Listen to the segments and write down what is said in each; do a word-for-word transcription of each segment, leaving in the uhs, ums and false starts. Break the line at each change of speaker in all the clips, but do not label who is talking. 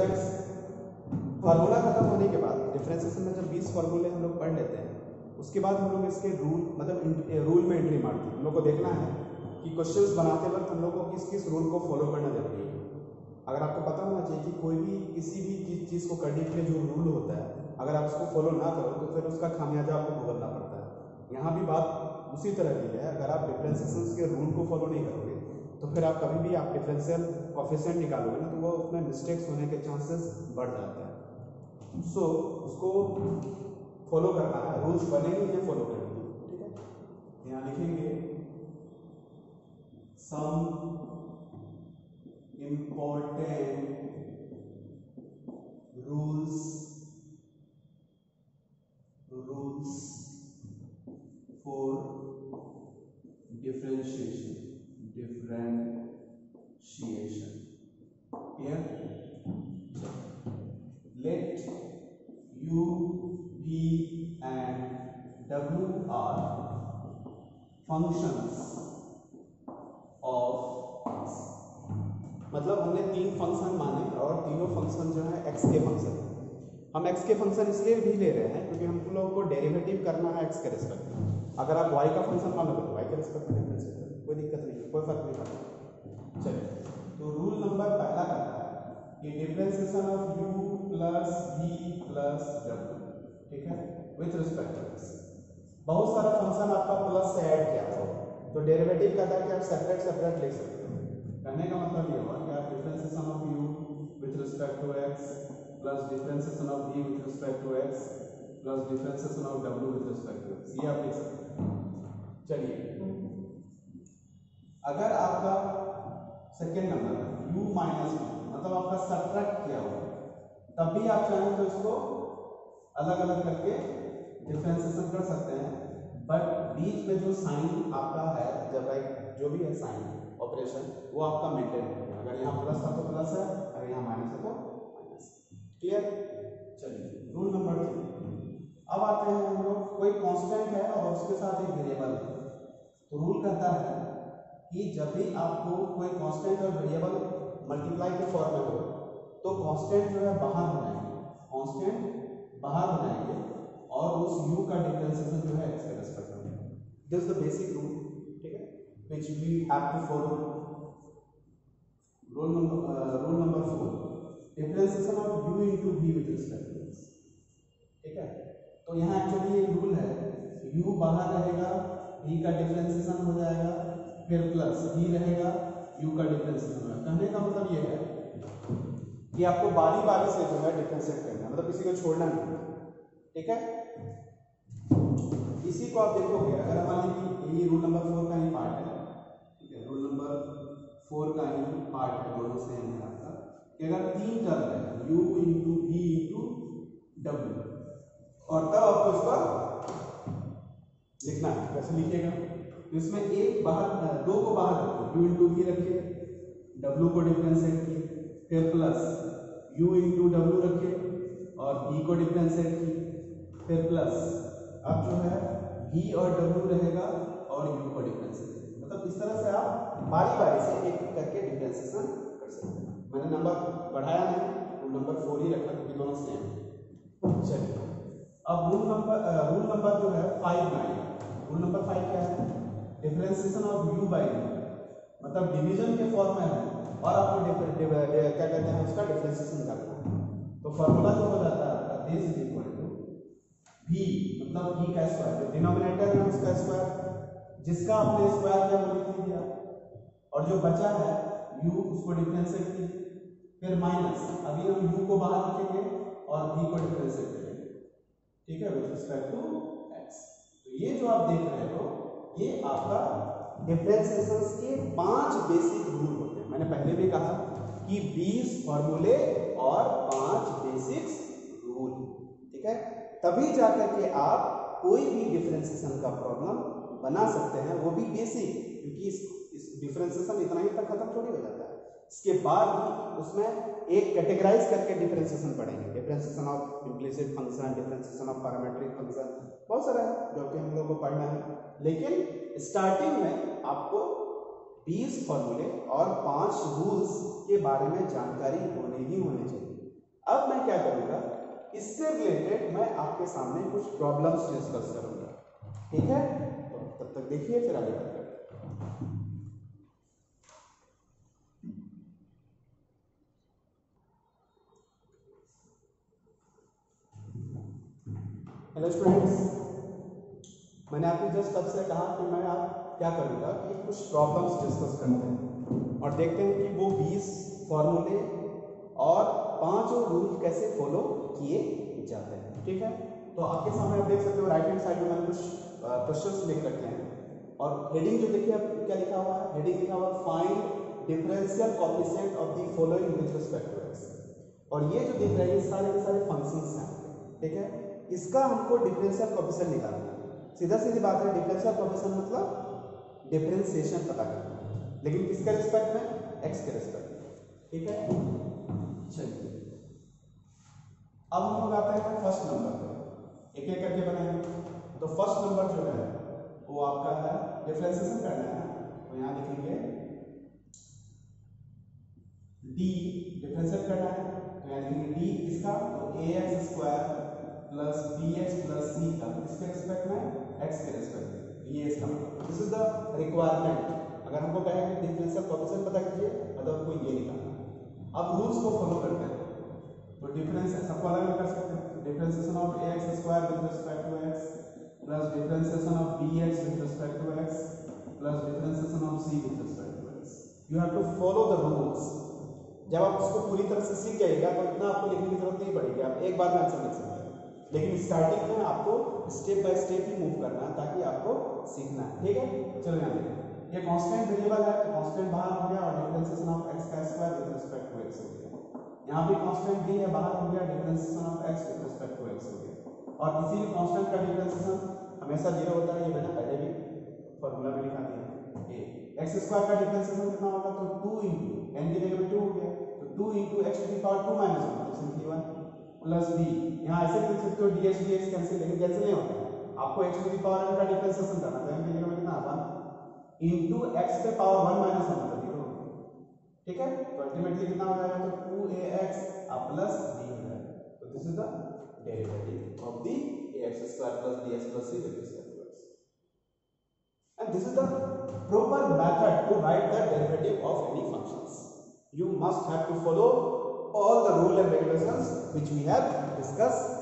Students, formula खत्म होने के बाद डिफरेंशिएशन में जब बीस फार्मूले हम लोग पढ़ लेते हैं, उसके बाद हम लोग इसके रूल मतलब रूल में एंट्री मारते हैं। हम लोग को देखना है कि क्वेश्चंस बनाते वक्त हम लोग को किस किस रूल को फॉलो करना जरूरी है। अगर आपको पता होना चाहिए कि कोई भी किसी भी चीज़ को करने के लिए जो रूल होता है, अगर आप उसको फॉलो ना करो तो फिर उसका खामियाजा आपको भुगतना पड़ता है। यहाँ भी बात उसी तरह की है। अगर आप डिफरेंशिएशन के रूल को फॉलो नहीं करोगे तो फिर आप कभी भी आप डिफरेंशियल कोएफिशिएंट निकालोगे ना, तो वो उसमें मिस्टेक्स होने के चांसेस बढ़ जाते हैं। सो so, उसको फॉलो करना है, रूल्स बने हुए फॉलो करेंगे। ठीक है, यहाँ लिखेंगे some important rules rules for differentiation differentiation. Here, let u, v and w are functions of x. मतलब हमने तीन फंक्शन माने और तीनों फंक्शन जो है x के फंक्शन है। हम x के फंक्शन इसलिए भी ले रहे हैं क्योंकि हम लोगों को डेरिवेटिव करना है x के रिस्पेक्ट में। अगर आप y का फंक्शन मानोगे तो y के रिस्पेक्ट में डिफरेंशिएट करें, कोई दिक्कत नहीं है, कोई फर्क नहीं पड़ता। चलिए, तो रूल नंबर पहला कहता है कि differentiation of u plus v plus w, ठीक है, विथ रिस्पेक्ट टू x। बहुत सारा फंक्शन आपका प्लस से ऐड किया हो तो डेरिवेटिव कहता है कि आप सेपरेट सेपरेट लिख सकते हो। कहने का मतलब ये हुआ कि आप differentiation of u with respect to x plus differentiation of v with respect to x plus differentiation of w with respect to x, ये आप लिख सकते हैं। चलिए, अगर आपका second number u minus V मतलब आपका सब्ट्रैक्ट किया हुआ, तब भी आप चाहें तो इसको अलग अलग करके डिफरेंशिएशन कर सकते हैं। बट बीच में जो साइन आपका है, जब लाइक जो भी है साइन ऑपरेशन, वो आपका मेंटेन रहेगा। अगर यहाँ प्लस था तो प्लस है, अगर यहाँ माइनस है तो माइनस। क्लियर? चलिए, रूल नंबर थ्री। अब आते हैं हम लोग, कोई कांस्टेंट है और उसके साथ एक वेरिएबल है, तो रूल कहता है कि जब भी आपको कोई कांस्टेंट और वेरिएबल मल्टीप्लाई के फॉर्म में हो तो कांस्टेंट जो है बाहर हो जाएंगे, कांस्टेंट बाहर हो जाएंगे और उस u का डिफरेंशिएशन जो है x के रिस्पेक्ट में। This is the basic rule, ठीक है, which we have to follow. Rule number rule number four, differentiation of u into v with respect to x, ठीक है। तो यहाँ एक्चुअली एक रूल है, u बाहर रहेगा, v का डिफरेंशिएशन हो जाएगा, फिर प्लस v रहेगा, u का डिफरेंशिएशन होगा। कहने का मतलब ये है कि आपको बारी बारी से जो है डिफरेंशिएट करना है, मतलब किसी को छोड़ना नहीं, ठीक है। इसी को आप देखोगे, अगर मान लीजिए ये रूल नंबर फोर का ही पार्ट है, ठीक है, रूल नंबर फोर का ही पार्ट है, दोनों सेम है आपका, कि अगर तीन टर्म है u into V into W, और तब आपको इसका लिखना है। कैसे लिखिएगा? इसमें एक बाहर, दो को बाहर रखिए, u इंटू वी रखिए, w को डिफरेंशिएट किए, फिर प्लस u इंटू डब्ल्यू रखिए और v को डिफरेंशिएट किए, फिर प्लस अब जो है v और w रहेगा और u को डिफरेंशिएट। मतलब इस तरह से आप बारी बारी से एक एक करके डिफरेंशिएशन कर सकते हैं। मैंने नंबर बढ़ाया नहीं, रूल नंबर फोर ही रखा क्योंकि दोनों सेम है। चलिए, अब रूल नंबर रूल नंबर जो है फाइव में आएगा। रूल नंबर फाइव क्या है? Differentiation of u by v, मतलब डिवीजन के फॉर्म में है और आपको क्या कहते हैं उसका डिफरेंशिएशन करना है। तो फॉर्मूला जो हो जाता है आपका this is equal to v, मतलब v का स्क्वायर, डिनोमिनेटर में उसका स्क्वायर, जिसका आपने स्क्वायर किया वो लिख लीजिए, और जो बचा है u उसको डिफरेंशिएट कीजिए, फिर माइनस, अभी हम u को बाहर रखेंगे और v को डिफरेंशिएट करेंगे, ठीक है, विद रिस्पेक्ट टू x। तो ये जो आप देख रहे हो, ये आपका डिफरेंशिएशन के पांच बेसिक रूल होते हैं। मैंने पहले भी कहा कि बीस फॉर्मूले और पांच बेसिक्स रूल, ठीक है, तभी जाकर के आप कोई भी डिफरेंशिएशन का प्रॉब्लम बना सकते हैं, वो भी बेसिक, क्योंकि इस, इस डिफरेंशिएशन इतना ही तक खत्म थोड़ी हो जाता है। इसके बाद भी उसमें एक कैटेगराइज करके डिफरेंशिएशन पढ़ेंगे, differentiation of implicit function, differentiation of parametric function, बहुत सारा है जो कि हम लोग को पढ़ना है। लेकिन स्टार्टिंग में आपको बीस फॉर्मूले और पांच रूल्स के बारे में जानकारी होने ही होनी चाहिए। अब मैं क्या करूंगा, इससे रिलेटेड मैं आपके सामने कुछ प्रॉब्लम्स डिस्कस करूंगा, ठीक है? तो तब तक देखिए, फिर आगे बढ़ते हैं। हेलो स्टूडेंट्स, मैंने आपको जस्ट तब से कहा कि मैं आप क्या करूंगा कि कुछ प्रॉब्लम्स डिस्कस करते हैं और देखते हैं कि वो बीस फॉर्मूले और पांचों रूल कैसे फॉलो किए जाते हैं, ठीक है? तो आपके सामने आप देख सकते हो राइट हैंड साइड में मैंने कुछ क्वेश्चंस लिख रखे हैं और हेडिंग जो देखिए आप क्या लिखा हुआ है, हेडिंग लिखा हुआ है find differential coefficient of the following with respect to X. और ये जो दिख रहे हैं ये सारे के सारे फंक्शंस हैं, ठीक है? इसका हमको डिफरेंशियल कोएफिशिएंट निकालना है। सीधा सीधी बात है, डिफरेंशियल कोएफिशिएंट मतलब डिफरेंशिएशन पता करना है, लेकिन किसके रिस्पेक्ट में? एक्स के रिस्पेक्ट में, ठीक है? चलिए अब हम लोग आते हैं फर्स्ट नंबर पे, एक एक करके बनाएंगे। तो फर्स्ट नंबर जो है वो आपका है डिफरेंशिएशन करना है, तो यहाँ लिखेंगे डी, डिफरेंशिएट करना है तो यहाँ लिखेंगे डी किसका? तो A X square plus B X plus C का किसके रिस्पेक्ट में? एक्स के रिस्पेक्ट में। ये इसका दिस इज द रिक्वायरमेंट। अगर हमको कहें कि डिफरेंशियल कोएफिशिएंट पता कीजिए, मतलब हमको ये निकालना है। अब रूल्स को फॉलो करते हैं, तो डिफरेंस सबको अलग अलग कर सकते हैं। Differentiation of A X square with respect to X plus differentiation of B X with respect to X plus differentiation of C with respect to X. You have to follow the rules. जब आप उसको पूरी तरह से सीख जाइएगा तो इतना आपको लिखने की जरूरत नहीं पड़ेगी, आप एक बार में आंसर लिख सकते हैं। लेकिन स्टार्टिंग में आपको स्टेप बाय स्टेप ही मूव करना है ताकि आपको सीखना है, ठीक है? चलो यहाँ देखिए, ये कांस्टेंट वेरिएबल है तो कांस्टेंट बाहर हो गया और डिफरेंशिएशन ऑफ एक्स का square with respect to x हो गया। यहाँ भी कांस्टेंट डी है, बाहर हो गया, differentiation of X with respect to x हो गया। और किसी भी कांस्टेंट का डिफरेंशिएशन हमेशा जीरो होता है, ये मैंने पहले भी फॉर्मूला में लिखा दिया है। एक्स स्क्वायर का डिफरेंशिएशन कितना होगा? तो टू इंटू एन की जगह में टू हो गया, तो two into X to the power two minus one, तो सिंपली वन प्लस डी। यहाँ ऐसे लिख सकते हो D X D X cancel, लेकिन कैंसिल नहीं होता है, आपको X to the power n का डिफरेंशिएशन करना है, तो n की जगह में कितना? वन इंटू एक्स पे पावर वन माइनस वन, मतलब जीरो, ठीक है? तो अल्टीमेटली कितना हो जाएगा? तो two A x plus D हो जाएगा। तो this is the derivative of the ax square plus dx plus c with respect to x, and this is the proper method to write the derivative of any functions. You must have to follow all the rule and regulations which we have discussed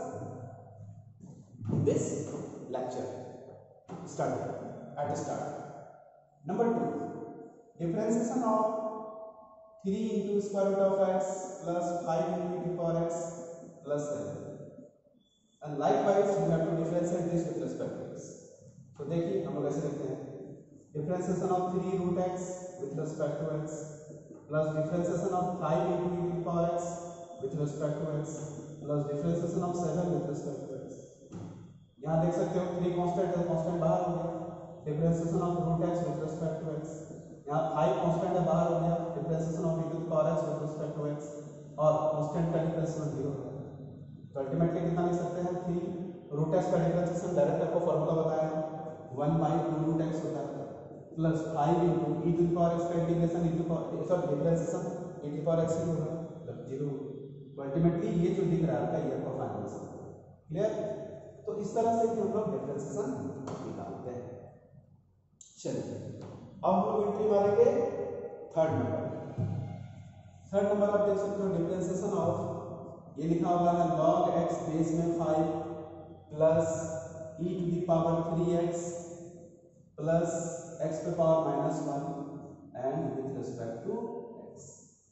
in this lecture. Start at the start. Number two, differentiation of three into square root of x plus five into e to the power x plus seven. And likewise, you have to differentiate this with respect to x. तो देखिए हम लोग ऐसे लिखते हैं, differentiation of three root x with respect to x plus differentiation of five into e to the power x with respect to x plus differentiation of seven with respect to x. यहाँ देख सकते हो three constant है, constant बाहर हो गया, differentiation of root x with respect to x. यहाँ five constant है, बाहर हो गया, differentiation of e to the power x with respect to x, और constant का differentiation zero हो गया। तो अल्टीमेटली कितना लिख सकते हैं? three root x का differentiation डायरेक्ट आपको फॉर्मूला बताया है, one by two root x होता है plus five into E to the power X का integration E to power sorry differentiation E to the power X ही होगा, मतलब जीरो। तो अल्टीमेटली ये जो दिख रहा है आपका ये आपका फाइनल आंसर, क्लियर? तो इस तरह से हम लोग डिफरेंशिएशन निकालते हैं। चलिए अब हम लोग एंट्री मारेंगे थर्ड नंबर। थर्ड नंबर आप देख सकते हो डिफरेंशिएशन ऑफ, ये लिखा हुआ है log x बेस में five plus E to the power three X plus x पे power minus one and with respect to x,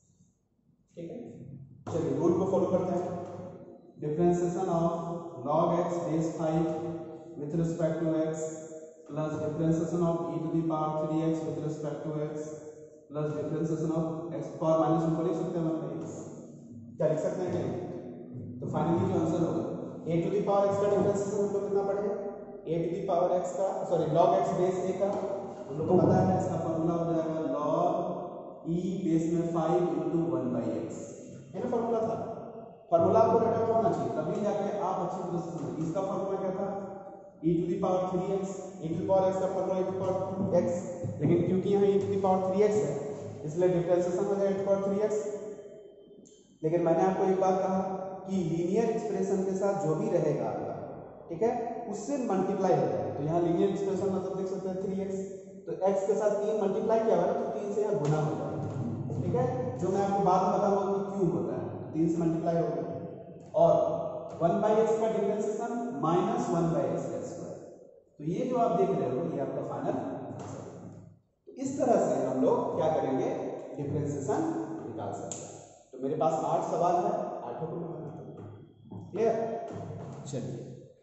ठीक है? चलिए रूल को फॉलो करते हैं। Differentiation of log x base five with respect to x plus differentiation of e to the power three X with respect to x plus differentiation of x power minus one को लिख सकते हैं one by x। क्या लिख सकते हैं क्या? तो फाइनली जो आंसर होगा a to the power x का डिफरेंशिएशन हमको कितना पड़ेगा? a to the power x का sorry log x base a का हम लोग को पता है, इसका फॉर्मूला हो जाएगा log e बेस में five into one by x, ये ना फॉर्मूला था। फॉर्मूला आपको रटा हुआ होना चाहिए तभी जाके आप अच्छी तरह से समझेंगे। इसका फॉर्मूला क्या था? e to the power three X, e to the power x का formula e to the power x, लेकिन क्योंकि यहाँ e to the power three X है इसलिए डिफरेंशिएशन हो जाएगा e to the power three X लेकिन मैंने आपको एक बात कहा कि लीनियर एक्सप्रेशन के साथ जो भी रहेगा आपका, ठीक है, उससे मल्टीप्लाई हो जाएगा। तो यहाँ लीनियर एक्सप्रेशन मतलब देख सकते हैं थ्री एक्स, तो x के साथ तीन मल्टीप्लाई किया हुआ है तो तीन से यहाँ गुना हो जाएगा, ठीक है, जो मैं आपको बाद में बताऊंगा कि क्यों होता है, तो तीन से मल्टीप्लाई होगा। और वन बाई एक्स का differentiation minus one by X का स्क्वायर, तो ये जो आप देख रहे हो ये आपका फाइनल आंसर है। तो इस तरह से हम लोग क्या करेंगे, डिफरेंशिएशन निकाल सकते हैं। तो मेरे पास आठ सवाल है, आठों को मैं बनाता हूँ, क्लियर। चलिए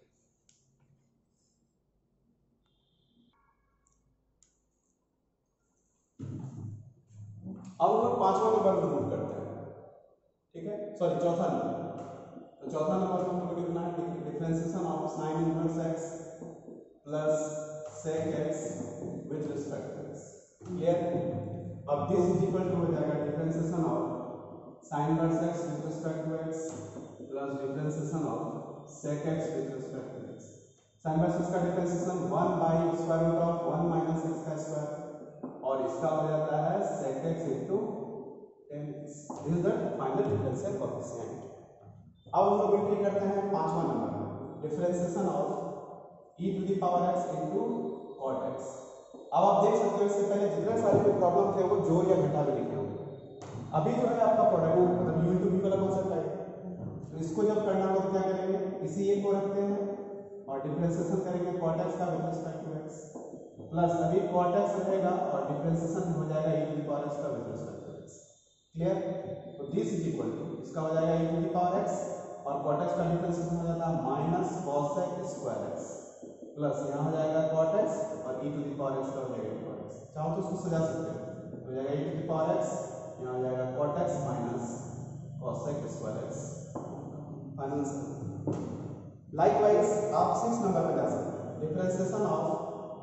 अब हम लोग पांचवा नंबर को मूव करते हैं, ठीक है, सॉरी चौथा नंबर। तो चौथा नंबर में हम लोग लिखना है differentiation of sine inverse X plus sec X with respect to X, clear. अब दिस इज इक्वल टू हो जाएगा differentiation of sine inverse X with respect to X plus differentiation of sec X with respect to X. Sine inverse X का differentiation one by square root of one minus X का square, और इसका हो जाता है sec x into tan x। This is the final differential coefficient. अब हम लोग एंट्री करते हैं पांचवा नंबर में, differentiation of e to the power x into cot x। अब आप देख सकते हो इससे पहले जितने सारे जो प्रॉब्लम थे वो जोड़ या घटा में लिखे होंगे। अभी जो है आपका प्रोडक्ट मतलब u into v वाला कॉन्सेप्ट आएगा, तो इसको जब करना हो तो क्या करेंगे, इसी एक को रखते हैं और डिफरेंशिएशन करेंगे cot x का with respect to x, plus अभी cot x रहेगा और डिफरेंशिएशन हो जाएगा e to the power x का with respect to x, clear. तो दिस इज इक्वल टू, इसका हो जाएगा e to the power x और cot x का डिफरेंशिएशन हो जाता है minus cos x square x, plus यहाँ हो जाएगा cot x और e to the power x का हो जाएगा e to the power x। चाहो तो उसको सजा सकते हैं, हो जाएगा e to the power x, यहाँ हो जाएगा cot x minus cos x square x, final answer. Likewise आप सिक्स नंबर पे जा सकते हैं, differentiation of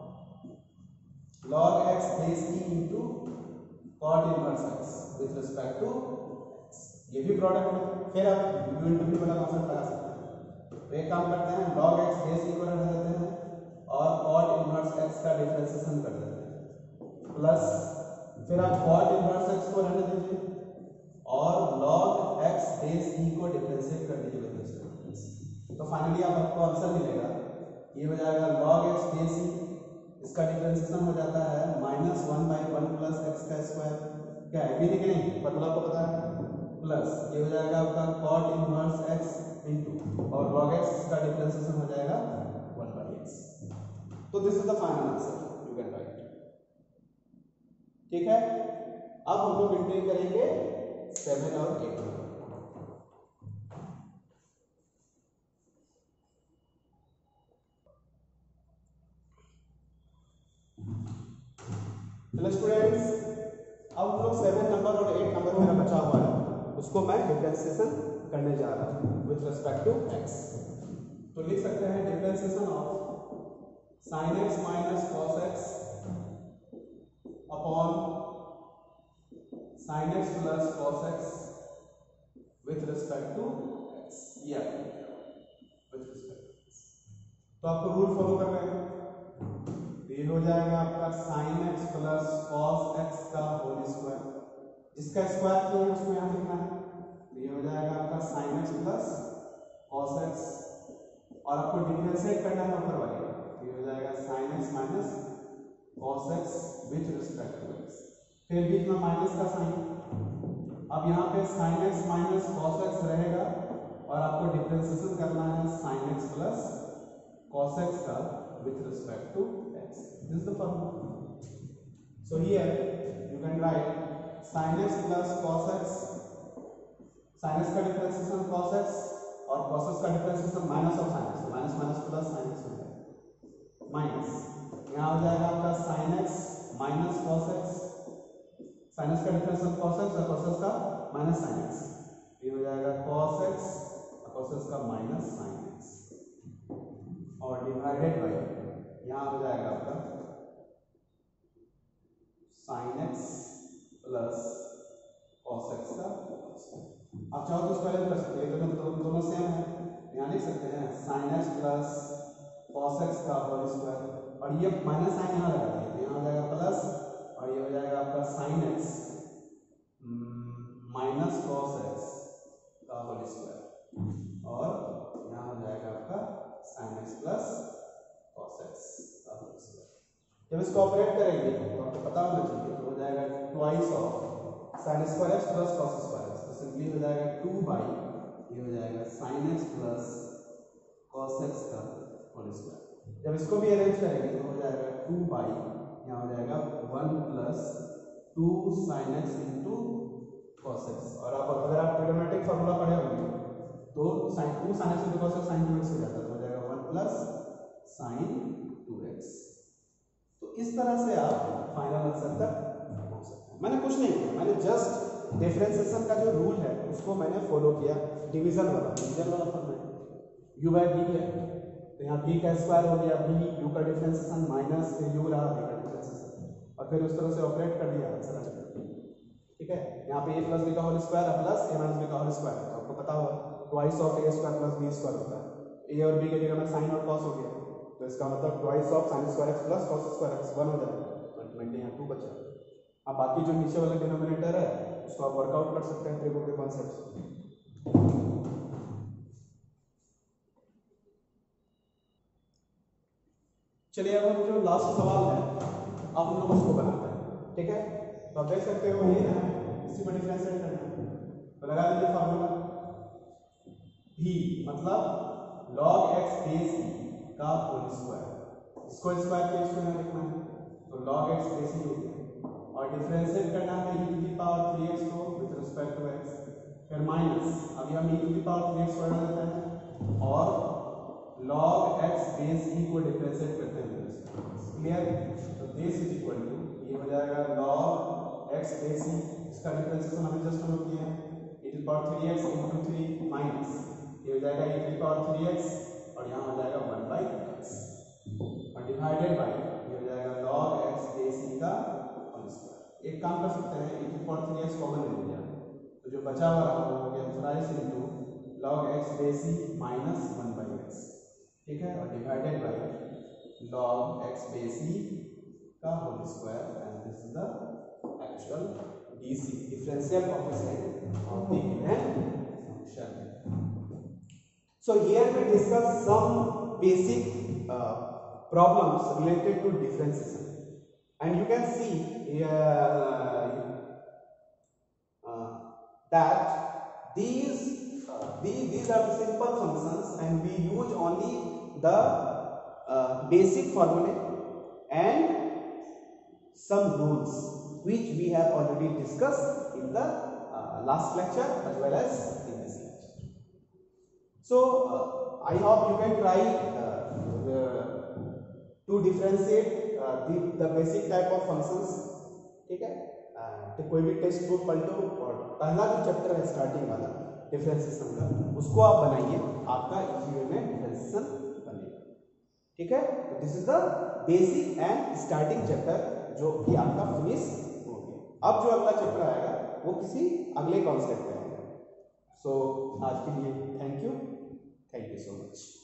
log x base e into cot inverse x with respect to x, ये भी प्रोडक्ट में। फिर आप u into v वाला कॉन्सेप्ट लगा सकते हैं। तो एक काम करते हैं, log x base e को रख देते हैं और cot inverse x का डिफरेंशिएशन कर देते हैं, प्लस फिर आप cot inverse x को रहने दीजिए और log x base e को डिफरेंशिएट कर दीजिए with respect to x। तो फाइनली आपको आंसर मिलेगा, ये हो जाएगा log x base e, इसका डिफरेंशिएशन हो जाता है minus one by one plus x का स्क्वायर, क्या है भी नहीं कि नहीं, फॉर्मूला आपको पता है, प्लस ये हो जाएगा आपका cot इनवर्स x इनटू और log x का डिफरेंशिएशन हो जाएगा वन बाई एक्स। तो this is the final answer, you can write, ठीक है। अब हम लोग एंट्री करेंगे सेवन और एट में। चलो स्टूडेंट्स, अब हम लोग सेवन नंबर और एट नंबर मेरा बचा हुआ है, उसको मैं डिफरेंशिएशन करने जा रहा हूँ विथ रिस्पेक्ट टू x। तो लिख सकते हैं differentiation of sine x minus cos x upon sine x plus cos x with respect to x, या विथ रिस्पेक्ट टू x। तो आपको रूल फॉलो कर रहे हैं, ये हो जाएगा आपका sin x plus cos x का होल स्क्वायर, जिसका स्क्वायर किया है उसको यहाँ लिखना है, ये हो जाएगा आपका sin x plus cos x, और आपको डिफरेंशिएट करना है ऊपर वाले, ये हो जाएगा sin x minus cos x with respect to x, फिर बीच में माइनस का साइन। अब यहाँ पे sin x minus cos x रहेगा और आपको डिफरेंशिएशन करना है sin x plus cos x का with respect to x. This is the formula. So here you can write sin x plus cos x, sin x का differentiation cos x और cos x का differentiation minus of sin x, minus minus plus sin x हो जाएगा, minus यहाँ हो जाएगा आपका sin x minus cos x, sin x का डिफरेंशिएशन cos x और cos x का माइनस sin x, ये हो जाएगा cos x और cos x का माइनस sin x, और डिवाइडेड बाय यहाँ हो जाएगा आपका sin x plus cos x का। आप चाहो तो पहले कर सकते हैं, दोनों दोनों सेम है, यहाँ लिख सकते हैं sin x plus cos x का होल स्क्वायर, और ये माइनस साइन यहाँ लगा दिए, यहाँ हो जाएगा प्लस और ये हो जाएगा आपका sin x minus cos x इसको ऑपरेट करेंगे तो आपको पता होना चाहिए, तो हो जाएगा twice of sine square x plus cos square x, तो सिंपली हो जाएगा टू बाई ये हो जाएगा sine x plus cos x का होल स्क्वायर। जब इसको भी अरेंज करेंगे तो हो जाएगा टू बाई यहाँ हो जाएगा one plus two sine x into cos x. और आप अगर आप ट्रिग्नोमेट्रिक फार्मूला पढ़े होंगे तो sine two sine x into cos x sine two x हो जाता है, तो हो जाएगा one plus sine two x. तो इस तरह से आप फाइनल आंसर तक पहुंच सकते हैं। मैंने कुछ नहीं किया, मैंने जस्ट डिफरेंशिएशन का जो रूल है उसको मैंने फॉलो किया, डिवीजन वाला डिवीजन वाला फॉर्मेट यू बाई बी है, तो यहाँ बी का स्क्वायर हो गया, बी यू का डिफरेंशिएशन माइनस फिर यू रहा बी का डिफरेंशिएशन, और फिर उस तरह से ऑपरेट कर दिया आंसर आ गया। ठीक है, यहाँ पे ए प्लस बी का whole square plus A minus B का होल स्क्वायर, तो आपको पता होगा twice of A square plus B square होता है, ए और बी के जगह में साइन और कॉस हो गया, तो इसका मतलब twice of sine square x plus cos square x one हो जाएगा, अल्टीमेटली यहाँ टू बचा। अब बाकी जो नीचे वाला डिनोमिनेटर है उसको आप वर्कआउट कर सकते हैं त्रिभुज के कॉन्सेप्ट से। चलिए अब हम जो लास्ट सवाल है अब हम लोग उसको बनाते हैं। ठीक है, तो आप देख सकते हो ये है, इसी को डिफरेंशिएट करना है, तो लगा दीजिए फार्मूला भी मतलब log x बेस का होल स्क्वायर, इसको स्क्वायर के इसको यहाँ लिखना है, तो log x बेस ही हो गया, और डिफरेंशिएट करना है e to the power three x को विद रिस्पेक्ट टू x, फिर माइनस अभी हम e to the power three x पढ़ लेते हैं और log x बेस e को डिफरेंशिएट करते हैं, क्लियर। तो दिस इज इक्वल टू ये हो जाएगा log x बेस e, इसका डिफरेंशिएशन हमने जस्ट हम लोग किया है e to power three x into three minus ये हो जाएगा e to power three x और यहाँ हो जाएगा वन बाई एक्स और डिवाइडेड बाई ये हो जाएगा log x बेस e का होल स्क्वायर। एक काम कर सकते हैं, e to power three x common ले लिया तो जो बचा हुआ रहा हो गया thrice into log x base e minus one by x, ठीक है, और divided by log x base e का whole square, and this is the actual dc differential coefficient of the given function. So here we discuss some basic uh, problems related to differentiation, and you can see uh, uh, that these, uh, these these are the simple functions, and we use only the uh, basic formulae and some rules which we have already discussed in the uh, last lecture as well as in this lecture. So uh, I hope you can try uh, the, to differentiate uh, the, the basic type of functions. ठीक है, तो कोई भी text book पलटो और पहला जो chapter है starting वाला डिफरेंशिएशन का उसको आप बनाइए, आपका इजी वे में डिफरेंशिएशन बनेगा। ठीक है, तो this is the basic and starting chapter जो कि आपका फिनिश हो गया। अब जो अगला चैप्टर आएगा वो किसी अगले कॉन्सेप्ट पे आएगा। सो आज के लिए thank you, thank you so much.